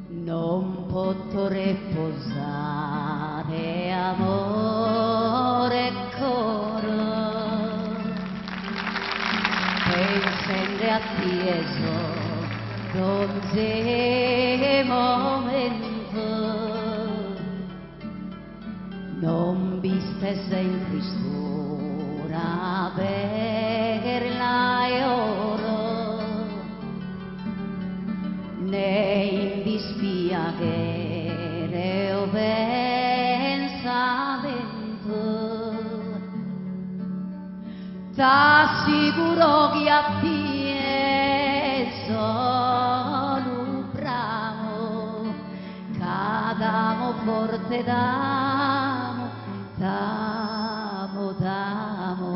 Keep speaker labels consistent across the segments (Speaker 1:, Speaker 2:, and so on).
Speaker 1: Non potrò riposare, amore coro, pensando a tieso d'ogni momento. Non viste sempre stura per la oro, né in dispiacere o pensamento. T'assicuro che a te solo bramo, cadamo forte d'amo, t'amo, t'amo.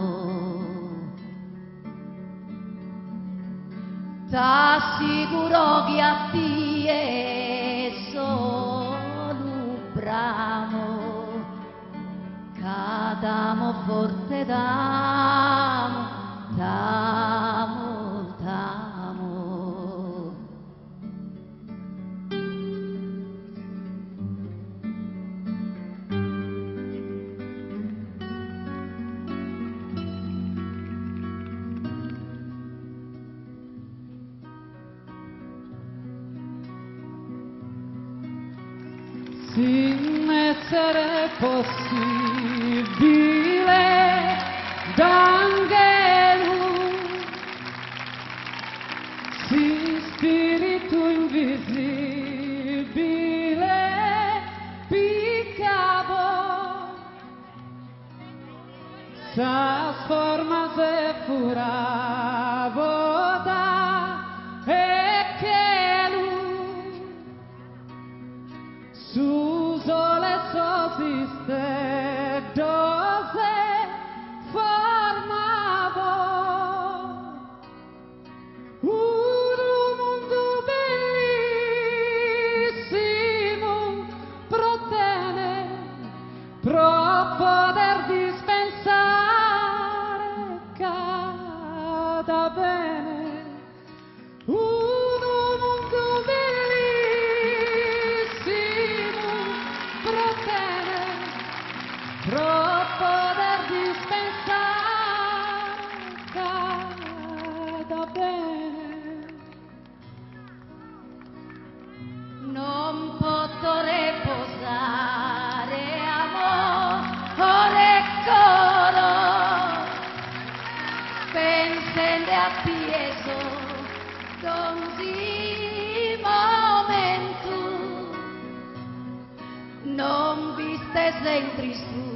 Speaker 1: T'assicuro che a te solo bramo, cadamo forte d'amo, t'amo, t'amo.
Speaker 2: Sin essere possibile d'angelo, sin spirito invisibile piccavo, trasformase furavo da e che lui su sole sosiste dose formavo un mondo bellissimo protene pro poter dispensare cada bene. Un mondo bellissimo protene pro poter dispensare cada bene.
Speaker 1: Non potrò riposare, amore coro, pensando a tieso d'ogni momento. Non viste sempre su